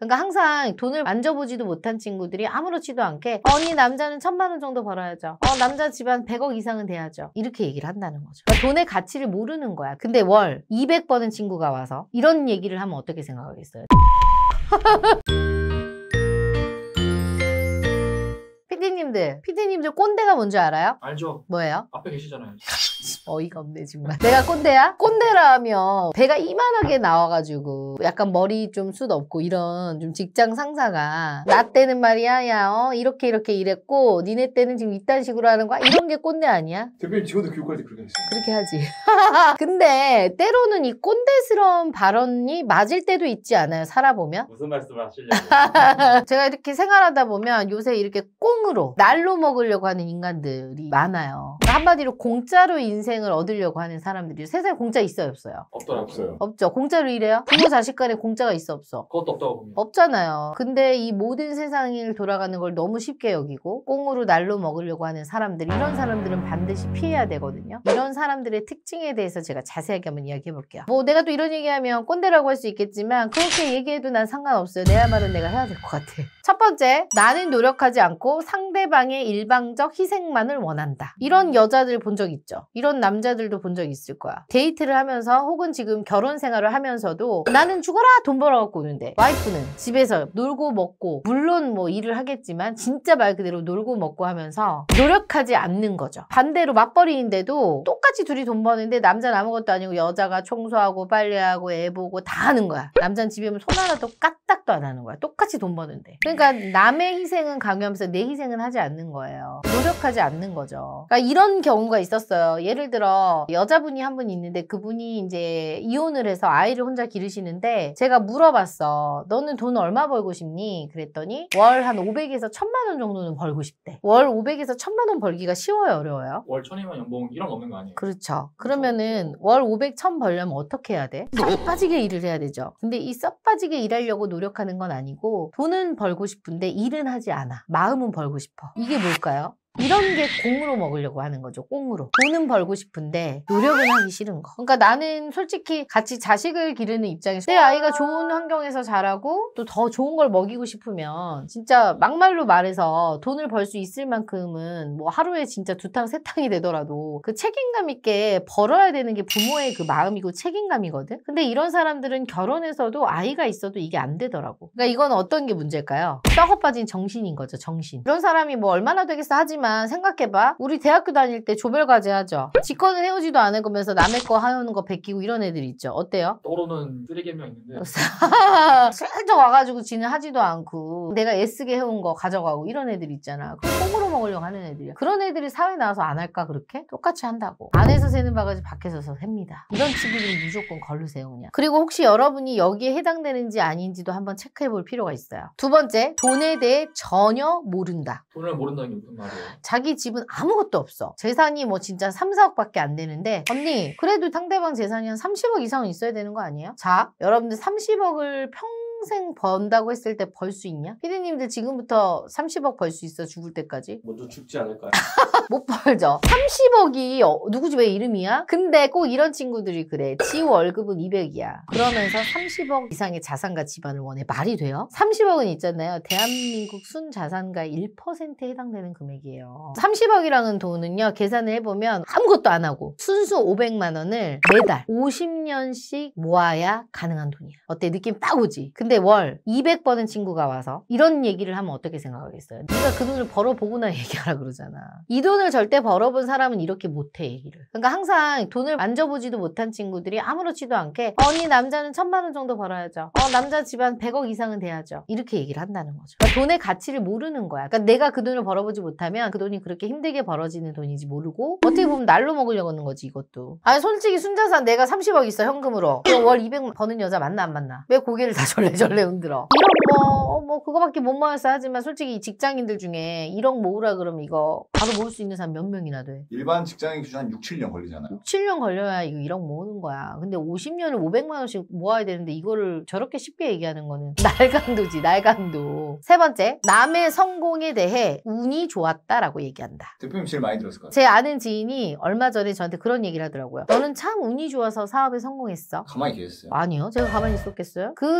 그러니까 항상 돈을 만져보지도 못한 친구들이 아무렇지도 않게 언니 남자는 1000만 원 정도 벌어야죠. 남자 집안 100억 이상은 돼야죠. 이렇게 얘기를 한다는 거죠. 그러니까 돈의 가치를 모르는 거야. 근데 월 200버는 친구가 와서 이런 얘기를 하면 어떻게 생각하겠어요? 피디님들 꼰대가 뭔지 알아요? 알죠. 뭐예요? 앞에 계시잖아요. 어이가 없네 정말. 내가 꼰대야? 꼰대라면 배가 이만하게 나와가지고 약간 머리 좀 숱 없고 이런 좀 직장 상사가 나 때는 말이야 야 이렇게 일했고 니네 때는 지금 이딴 식으로 하는 거야? 이런 게 꼰대 아니야? 대표님 직원들 교육할 때 그렇게 했어요. 그렇게 하지. 근데 때로는 이 꼰대스러운 발언이 맞을 때도 있지 않아요? 살아보면? 무슨 말씀을 하시려고? 제가 이렇게 생활하다 보면 요새 이렇게 꽁으로 날로 먹으려고 하는 인간들이 많아요. 그러니까 한마디로 공짜로 인생을 얻으려고 하는 사람들이 세상에 공짜 있어요 없어요? 없더라고요. 없죠. 공짜로 일해요? 부모 자식 간에 공짜가 있어 없어? 그것도 없다고 봅니다. 없잖아요. 근데 이 모든 세상이 돌아가는 걸 너무 쉽게 여기고 꽁으로 날로 먹으려고 하는 사람들, 이런 사람들은 반드시 피해야 되거든요. 이런 사람들의 특징에 대해서 제가 자세하게 한번 이야기해 볼게요. 뭐 내가 또 이런 얘기하면 꼰대라고 할 수 있겠지만 그렇게 얘기해도 난 상관없어요. 내 할 말은 내가 해야 될 것 같아. 첫 번째, 나는 노력하지 않고 상대방의 일방적 희생만을 원한다. 이런 여자들 본 적 있죠? 이런 남자들도 본 적 있을 거야. 데이트를 하면서 혹은 지금 결혼 생활을 하면서도 나는 죽어라 돈 벌어갖고 오는데 와이프는 집에서 놀고 먹고 물론 뭐 일을 하겠지만 진짜 말 그대로 놀고 먹고 하면서 노력하지 않는 거죠. 반대로 맞벌이인데도 똑같이 둘이 돈 버는데 남자는 아무것도 아니고 여자가 청소하고 빨래하고 애 보고 다 하는 거야. 남자는 집에 오면 손 하나도 까딱도 안 하는 거야. 똑같이 돈 버는데. 그러니까 남의 희생은 강요하면서 내 희생은 하지 않는 거예요. 노력하지 않는 거죠. 그러니까 이런 경우가 있었어요. 예를 들어 여자분이 한 분 있는데 그분이 이제 이혼을 해서 아이를 혼자 기르시는데 제가 물어봤어. 너는 돈 얼마 벌고 싶니? 그랬더니 월 한 500에서 1000만 원 정도는 벌고 싶대. 월 500에서 1000만 원 벌기가 쉬워요? 어려워요? 월 1000이면 연봉 1억 넘는 거 아니에요? 그렇죠. 그러면은 월 500, 1000 벌려면 어떻게 해야 돼? 썩 빠지게 일을 해야 되죠. 근데 이 썩 빠지게 일하려고 노력하는 건 아니고 돈은 벌고 싶은데 일은 하지 않아. 마음은 벌고 싶어. 이게 뭘까요? 이런 게 공으로 먹으려고 하는 거죠. 꽁으로. 돈은 벌고 싶은데 노력은 하기 싫은 거. 그러니까 나는 솔직히 같이 자식을 기르는 입장에서 내 아이가 좋은 환경에서 자라고 또 더 좋은 걸 먹이고 싶으면 진짜 막말로 말해서 돈을 벌 수 있을 만큼은 뭐 하루에 진짜 2탕 3탕이 되더라도 그 책임감 있게 벌어야 되는 게 부모의 그 마음이고 책임감이거든. 근데 이런 사람들은 결혼해서도 아이가 있어도 이게 안 되더라고. 그러니까 이건 어떤 게 문제일까요? 썩어 빠진 정신인 거죠. 정신. 이런 사람이 뭐 얼마나 되겠어 하지만 생각해봐. 우리 대학교 다닐 때 조별과제 하죠. 지꺼는 해오지도 않으면서 남의 거 하는 거 베끼고 이런 애들 있죠. 어때요? 떠오르는 쓰레기 한 명 있는데 슬쩍 와가지고 지는 하지도 않고 내가 애쓰게 해온 거 가져가고 이런 애들 있잖아. 콩으로 먹으려고 하는 애들이야. 그런 애들이 사회 나와서 안 할까 그렇게? 똑같이 한다고. 안에서 새는 바가지 밖에서 셉니다. 이런 친구들은 무조건 걸르세요 그냥. 그리고 혹시 여러분이 여기에 해당되는지 아닌지도 한번 체크해 볼 필요가 있어요. 두 번째, 돈에 대해 전혀 모른다. 돈을 모른다는 게 무슨 말이에요? 자기 집은 아무것도 없어. 재산이 뭐 진짜 3, 4억밖에 안 되는데 언니 그래도 상대방 재산이 한 30억 이상은 있어야 되는 거 아니에요? 자, 여러분들 30억을 평생 번다고 했을 때 벌 수 있냐? 피디님들 지금부터 30억 벌 수 있어 죽을 때까지? 먼저 죽지 않을까요? 못 벌죠. 30억이 누구 집에 이름이야? 근데 꼭 이런 친구들이 그래. 지 월급은 200이야. 그러면서 30억 이상의 자산가 집안을 원해. 말이 돼요? 30억은 있잖아요. 대한민국 순자산가의 1%에 해당되는 금액이에요. 30억이라는 돈은요. 계산을 해보면 아무것도 안 하고 순수 500만 원을 매달 50년씩 모아야 가능한 돈이야. 어때? 느낌 빡 오지? 근데 월 200버는 친구가 와서 이런 얘기를 하면 어떻게 생각하겠어요? 네가 그 돈을 벌어보고나 얘기하라 그러잖아. 이 돈을 절대 벌어본 사람은 이렇게 못해 얘기를. 그러니까 항상 돈을 만져보지도 못한 친구들이 아무렇지도 않게 언니 남자는 1000만 원 정도 벌어야죠. 남자 집안 100억 이상은 돼야죠. 이렇게 얘기를 한다는 거죠. 그러니까 돈의 가치를 모르는 거야. 그러니까 내가 그 돈을 벌어보지 못하면 그 돈이 그렇게 힘들게 벌어지는 돈인지 모르고 어떻게 보면 날로 먹으려고 하는 거지 이것도. 아니 솔직히 순자산 내가 30억 있어 현금으로. 월 200 버는 여자 만나 안 만나? 왜 고개를 다 절레절레 흔들어? 1억 뭐 그거밖에 못 모았어 하지만 솔직히 직장인들 중에 1억 모으라 그러면 이거 바로 모을 수 있는 사람 몇 명이나 돼? 일반 직장인 기준 한 6, 7년 걸리잖아요. 6, 7년 걸려야 이거 1억 모으는 거야. 근데 50년을 500만 원씩 모아야 되는데 이거를 저렇게 쉽게 얘기하는 거는 날강도지, 날강도. 세 번째, 남의 성공에 대해 운이 좋았다라고 얘기한다. 대표님 제일 많이 들었을 것 같아요. 제 아는 지인이 얼마 전에 저한테 그런 얘기를 하더라고요. 너는 참 운이 좋아서 사업에 성공했어. 가만히 계셨어요. 아니요. 제가 가만히 있었겠어요? 그 사람이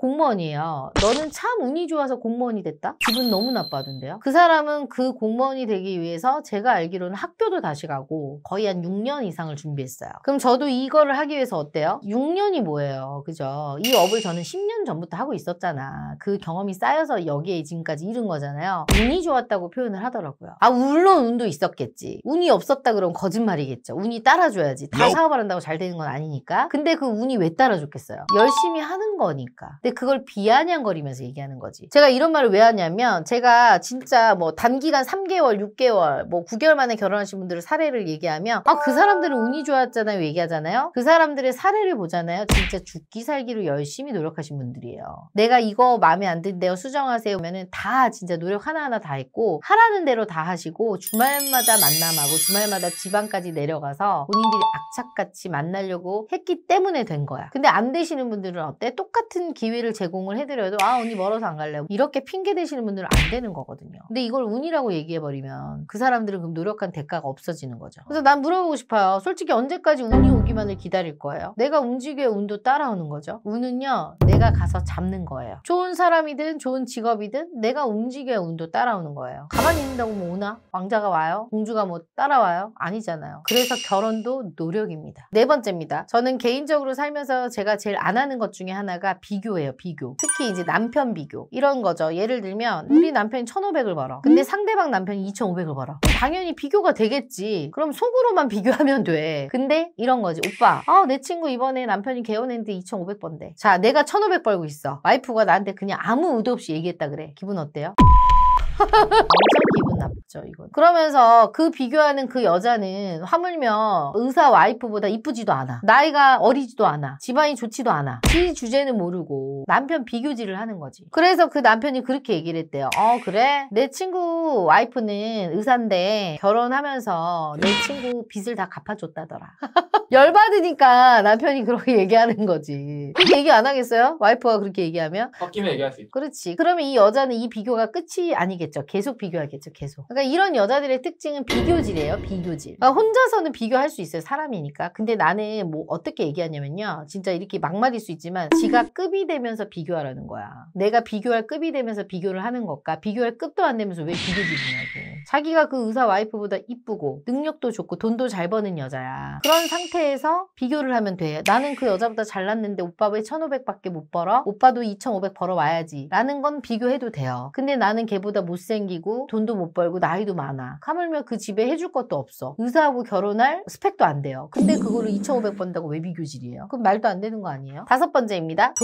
공무원이에요. 너는 참 운이 좋아서 공무원이 됐다? 기분 너무 나빠하던데요. 그 사람은 그 공무원이 되기 위해서 제가 알기로는 학교도 다시 가고 거의 한 6년 이상을 준비했어요. 그럼 저도 이거를 하기 위해서 어때요? 6년이 뭐예요? 그죠? 이 업을 저는 10년 전부터 하고 있었잖아. 그 경험이 쌓여서 여기에 지금까지 이른 거잖아요. 운이 좋았다고 표현을 하더라고요. 아, 물론 운도 있었겠지. 운이 없었다 그러면 거짓말이겠죠. 운이 따라줘야지. 다 사업을 한다고 잘 되는 건 아니니까. 근데 그 운이 왜 따라줬겠어요? 열심히 하는 거니까. 근데 그걸 비아냥거리면서 얘기하는 거지. 제가 이런 말을 왜 하냐면 제가 진짜 뭐 단기간 3개월, 6개월, 뭐 9개월 만에 결혼하신 분들을 사례를 얘기하면 아, 그 사람들은 운이 좋았잖아요 얘기하잖아요. 그 사람들의 사례를 보잖아요. 진짜 죽기 살기로 열심히 노력하신 분들이에요. 내가 이거 마음에 안 든대요 수정하세요 하면은 다 진짜 노력 하나하나 다 했고 하라는 대로 다 하시고 주말마다 만남하고 주말마다 지방까지 내려가서 본인들이 악착같이 만나려고 했기 때문에 된 거야. 근데 안 되시는 분들은 어때? 똑같은 기회를 제공을 해드려도 아, 언니 멀어서 안 갈래. 이렇게 핑계 대시는 분들은 안 되는 거거든요. 근데 이걸 운이라고 얘기해버리면 그 사람들은 그럼 노력한 대가가 없어지는 거죠. 그래서 난 물어보고 싶어요. 솔직히 언제까지 운이 오기만을 기다릴 거예요? 내가 움직여야 운도 따라오는 거죠. 운은요, 내가 가서 잡는 거예요. 좋은 사람이든 좋은 직업이든 내가 움직여야 운도 따라오는 거예요. 가만히 있는다고 뭐 오나? 왕자가 와요? 공주가 뭐 따라와요? 아니잖아요. 그래서 결혼도 노력입니다. 네 번째입니다. 저는 개인적으로 살면서 제가 제일 안 하는 것 중에 하나가 비교예요. 비교. 특히 이제 남편 비교. 이런 거죠. 예를 들면 우리 남편이 1,500을 벌어. 근데 상대방 남편이 2,500을 벌어. 당연히 비교가 되겠지. 그럼 속으로만 비교하면 돼. 근데 이런 거지. 오빠, 내 친구 이번에 남편이 개혼했는데 2,500 번대. 자, 내가 1,500 벌고 있어. 와이프가 나한테 그냥 아무 의도 없이 얘기했다 그래. 기분 어때요? 엄청 기분 나쁘죠, 이건. 그러면서 그 비교하는 그 여자는 하물며 의사 와이프보다 이쁘지도 않아. 나이가 어리지도 않아. 집안이 좋지도 않아. 지 주제는 모르고 남편 비교질을 하는 거지. 그래서 그 남편이 그렇게 얘기를 했대요. 그래? 내 친구 와이프는 의사인데 결혼하면서 내 친구 빚을 다 갚아줬다더라. 열받으니까 남편이 그렇게 얘기하는 거지. 그렇게 얘기 안 하겠어요? 와이프가 그렇게 얘기하면? 홧김에 얘기할 수 있죠. 그렇지. 그러면 이 여자는 이 비교가 끝이 아니겠죠. 계속 비교하겠죠. 계속. 그러니까 이런 여자들의 특징은 비교질이에요. 비교질. 그러니까 혼자서는 비교할 수 있어요. 사람이니까. 근데 나는 뭐 어떻게 얘기하냐면요. 진짜 이렇게 막말일 수 있지만 지가 급이 되면서 비교하라는 거야. 내가 비교할 급이 되면서 비교를 하는 것과 비교할 급도 안 되면서 왜 비교질이냐고. 자기가 그 의사 와이프보다 이쁘고 능력도 좋고 돈도 잘 버는 여자야. 그런 상태에서 비교를 하면 돼. 나는 그 여자보다 잘났는데 오빠 왜 1,500밖에 못 벌어? 오빠도 2,500 벌어와야지. 라는 건 비교해도 돼요. 근데 나는 걔보다 못생기고 돈도 못 벌고 나이도 많아. 하물며 그 집에 해줄 것도 없어. 의사하고 결혼할 스펙도 안 돼요. 근데 그거를 2,500 번다고 왜 비교질이에요? 그럼 말도 안 되는 거 아니에요? 다섯 번째입니다.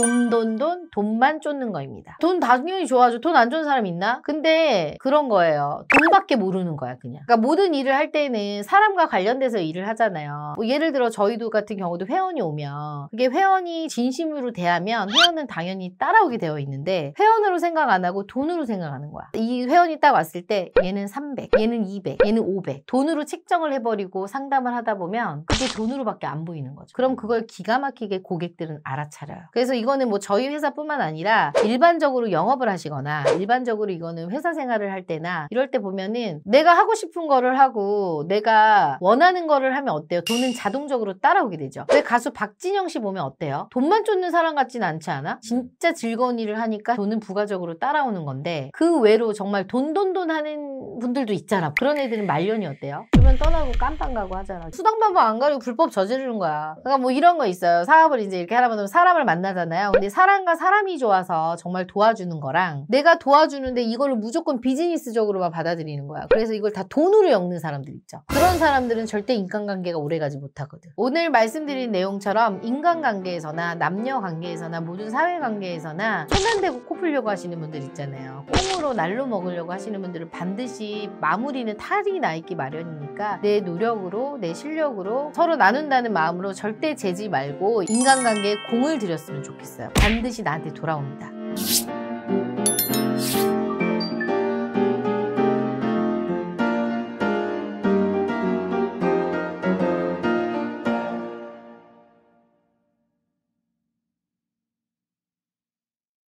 돈만 쫓는 거입니다. 돈 당연히 좋아하죠. 돈 안 좋은 사람 있나? 근데 그런 거예요. 돈밖에 모르는 거야 그냥. 그러니까 모든 일을 할 때는 사람과 관련돼서 일을 하잖아요. 뭐 예를 들어 저희도 같은 경우도 회원이 오면 그게 회원이 진심으로 대하면 회원은 당연히 따라오게 되어 있는데 회원으로 생각 안 하고 돈으로 생각하는 거야. 이 회원이 딱 왔을 때 얘는 300, 얘는 200, 얘는 500 돈으로 책정을 해버리고 상담을 하다 보면 그게 돈으로밖에 안 보이는 거죠. 그럼 그걸 기가 막히게 고객들은 알아차려요. 그래서 이거는 뭐 저희 회사뿐만 아니라 일반적으로 영업을 하시거나 일반적으로 이거는 회사 생활을 할 때나 이럴 때 보면은 내가 하고 싶은 거를 하고 내가 원하는 거를 하면 어때요? 돈은 자동적으로 따라오게 되죠. 왜 가수 박진영 씨 보면 어때요? 돈만 쫓는 사람 같진 않지 않아? 진짜 즐거운 일을 하니까 돈은 부가적으로 따라오는 건데 그 외로 정말 돈 하는 분들도 있잖아. 그런 애들은 말년이 어때요? 주변 떠나고 깜빵 가고 하잖아. 수당방법 안 가리고 불법 저지르는 거야. 그러니까 뭐 이런 거 있어요. 사업을 이제 이렇게 하다 보면 사람을 만나잖아요. 근데 사람과 사람이 좋아서 정말 도와주는 거랑 내가 도와주는데 이걸 무조건 비즈니스적으로만 받아들이는 거야. 그래서 이걸 다 돈으로 엮는 사람들 있죠. 그런 사람들은 절대 인간관계가 오래가지 못하거든. 오늘 말씀드린 내용처럼 인간관계에서나 남녀관계에서나 모든 사회관계에서나 손 안 대고 코 풀려고 하시는 분들 있잖아요. 꽁으로 날로 먹으려고 하시는 분들은 반드시 마무리는 탈이 나 있기 마련이니까 내 노력으로 내 실력으로 서로 나눈다는 마음으로 절대 재지 말고 인간관계에 공을 들였으면 좋겠어요. 반드시 나한테 돌아옵니다.